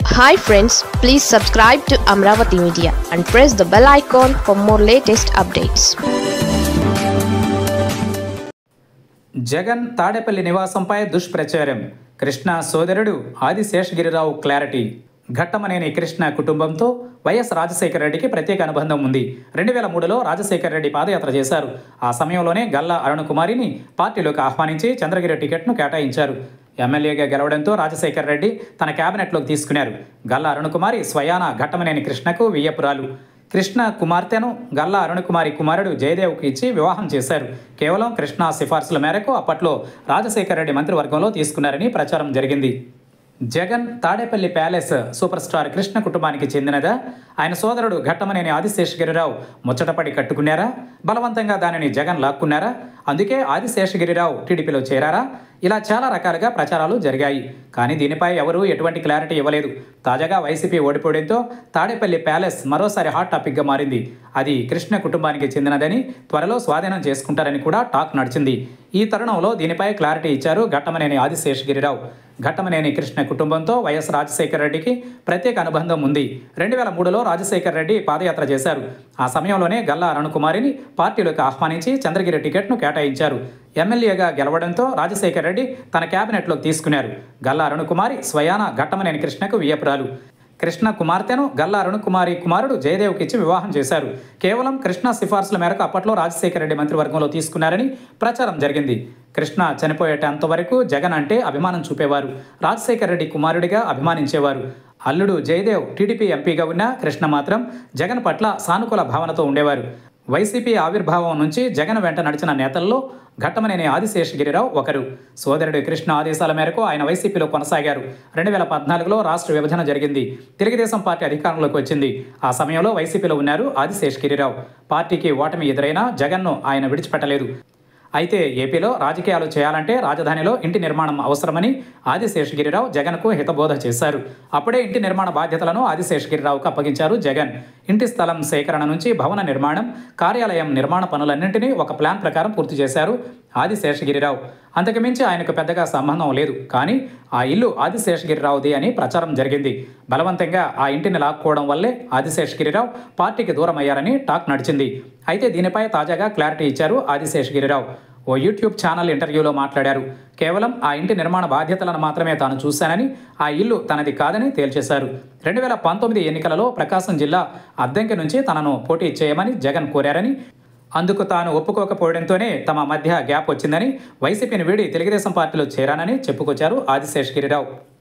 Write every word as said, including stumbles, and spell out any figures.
Hi friends, please subscribe to Amravati Media and press the bell icon for more latest updates. Jagan Tadepalli నివాసంపై దుష్ప్రచారం. కృష్ణ సోదరుడు ఆది Seshagiri Rao clarity. Ghattamaneni Krishna కుటుంబంతో YS Rajasekhara రెడ్డికి ప్రత్యేక అనుబంధం ఉంది. రెండు వేల మూడులో రాజశేఖర రెడ్డి పాదయాత్ర చేశారు. ఆ సమయంలోనే గల్లా అరుణకుమారిని పార్టీలోకి ఆహ్వానించి చంద్రగిరి టికెట్ను కేటాయించారు. ఎమ్మెల్యేగా గెలవడంతో రాజశేఖర రెడ్డి తన కేబినెట్లోకి తీసుకున్నారు. గల్లా అరుణకుమారి స్వయాన ఘట్టమనేని కృష్ణకు వియ్యపురాలు. కృష్ణ కుమార్తెను గల్లా అరుణకుమారి కుమారుడు జయదేవ్కు ఇచ్చి వివాహం చేశారు. కేవలం కృష్ణ సిఫార్సుల మేరకు అప్పట్లో రాజశేఖర రెడ్డి మంత్రివర్గంలో తీసుకున్నారని ప్రచారం జరిగింది. Jagan Tadepalli palace super star Krishna కుటుంబానికి చెందినదా? ఆయన సోదరుడు ఘట్టమనేని ఆదిశేషగిరిరావు ముచ్చటపడి కట్టుకున్నారా? బలవంతంగా దానిని జగన్ లాక్కున్నారా? అందుకే ఆదిశేషగిరిరావు టీడీపీలో చేరారా? ఇలా చాలా రకాలుగా ప్రచారాలు జరిగాయి. కానీ దీనిపై ఎవరూ ఎటువంటి క్లారిటీ ఇవ్వలేదు. తాజాగా వైసీపీ ఓడిపోవడంతో తాడేపల్లి ప్యాలెస్ మరోసారి హాట్ టాపిక్గా మారింది. అది కృష్ణ కుటుంబానికి చెందినదని, త్వరలో స్వాధీనం చేసుకుంటారని కూడా టాక్ నడిచింది. ఈ తరుణంలో దీనిపై క్లారిటీ ఇచ్చారు ఘట్టమనేని ఆదిశేషగిరిరావు. ఘట్టమనేని కృష్ణ కుటుంబంతో వైఎస్ రాజశేఖర రెడ్డికి ప్రత్యేక అనుబంధం ఉంది. రెండు వేల మూడులో రాజశేఖర రెడ్డి పాదయాత్ర చేశారు. ఆ సమయంలోనే గల్లా అరుణకుమారిని పార్టీలోకి ఆహ్వానించి చంద్రగిరి టికెట్ను కేటాయించారు. ఎమ్మెల్యేగా గెలవడంతో రాజశేఖర రెడ్డి తన కేబినెట్లోకి తీసుకున్నారు. గల్లా అరుణకుమారి స్వయాన ఘట్టమనేని కృష్ణకు వియ్యపురాలు. కృష్ణ కుమార్తెను గల్లా అరుణకుమారి కుమారుడు జయదేవ్కి ఇచ్చి వివాహం చేశారు. కేవలం కృష్ణ సిఫార్సుల మేరకు అప్పట్లో రాజశేఖర రెడ్డి మంత్రివర్గంలో తీసుకున్నారని ప్రచారం జరిగింది. కృష్ణ చనిపోయేటంత వరకు జగన్ అంటే అభిమానం చూపేవారు. రాజశేఖర రెడ్డి కుమారుడిగా అభిమానించేవారు. అల్లుడు జయదేవ్ టీడీపీ ఎంపీగా ఉన్న కృష్ణ మాత్రం జగన్ పట్ల సానుకూల భావనతో ఉండేవారు. వైసీపీ ఆవిర్భావం నుంచి జగన్ వెంట నడిచిన నేతల్లో ఘట్టమనేని ఆదిశేషగిరిరావు ఒకరు. సోదరుడు కృష్ణ ఆదేశాల మేరకు ఆయన వైసీపీలో కొనసాగారు. రెండు వేల పద్నాలుగులో రాష్ట్ర విభజన జరిగింది. తెలుగుదేశం పార్టీ అధికారంలోకి వచ్చింది. ఆ సమయంలో వైసీపీలో ఉన్నారు ఆదిశేషగిరిరావు. పార్టీకి ఓటమి ఎదురైనా జగన్ను ఆయన విడిచిపెట్టలేదు. అయితే ఏపీలో రాజకీయాలు చేయాలంటే రాజధానిలో ఇంటి నిర్మాణం అవసరమని ఆదిశేషగిరిరావు జగన్కు హితబోధ చేశారు. అప్పుడే ఇంటి నిర్మాణ బాధ్యతలను ఆదిశేషగిరిరావుకు అప్పగించారు జగన్. ఇంటి స్థలం సేకరణ నుంచి భవన నిర్మాణం, కార్యాలయం నిర్మాణ పనులన్నింటినీ ఒక ప్లాన్ ప్రకారం పూర్తి చేశారు ఆదిశేషగిరిరావు. అంతకుమించి ఆయనకు పెద్దగా సంబంధం లేదు. కానీ ఆ ఇల్లు ఆదిశేషగిరిరావుది అని ప్రచారం జరిగింది. బలవంతంగా ఆ ఇంటిని లాక్కోవడం వల్లే ఆదిశేషగిరిరావు పార్టీకి దూరం అయ్యారని టాక్ నడిచింది. అయితే దీనిపై తాజాగా క్లారిటీ ఇచ్చారు ఆదిశేషగిరిరావు. ఓ యూట్యూబ్ ఛానల్ ఇంటర్వ్యూలో మాట్లాడారు. కేవలం ఆ ఇంటి నిర్మాణ బాధ్యతలను మాత్రమే తాను చూశానని, ఆ ఇల్లు తనది కాదని తేల్చేశారు. రెండు వేల పంతొమ్మిది ఎన్నికలలో ప్రకాశం జిల్లా అద్దంకి నుంచి తనను పోటీ చేయమని జగన్ కోరారని, అందుకు తాను ఒప్పుకోకపోవడంతోనే తమ మధ్య గ్యాప్ వచ్చిందని, వైసీపీని వీడి తెలుగుదేశం పార్టీలో చేరానని చెప్పుకొచ్చారు ఆదిశేషగిరిరావు.